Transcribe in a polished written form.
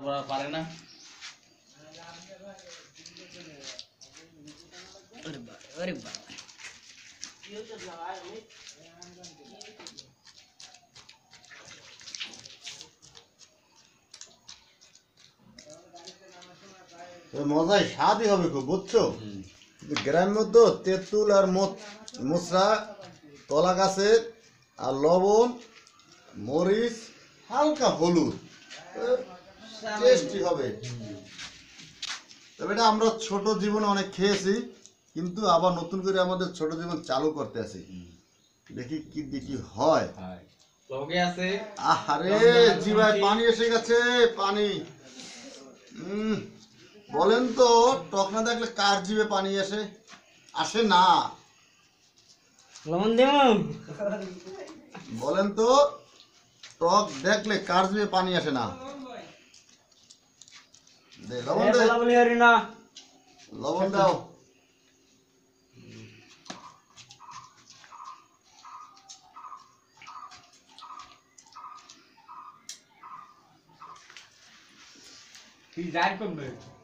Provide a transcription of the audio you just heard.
তারপর আর পারে না। মজাই স্বাদই হবে খুব, বুঝছো? গ্রামের তো তেঁতুল আর মশরা, কলা গাছের আর লবণ, মরিচ, হালকা হলুদ, টেস্টি হবে। তবে এটা আমরা ছোট জীবনে অনেক খেয়েছি, কিন্তু আবার নতুন করে আমাদের ছোট জীবন চালু করতে আছি। দেখি কি দেখি হয়। লগে আছে। আরে জিভায় পানি এসে গেছে, পানি। বলেন তো, টক না দেখলে কার জিভে পানি আসে? আসে না। লবণ দেব? বলেন তো, টক দেখলে কার জিভে পানি আসে না? দে লবণ দে। বলা বলি হরি না। লবণ দাও। তুই যাই করবে।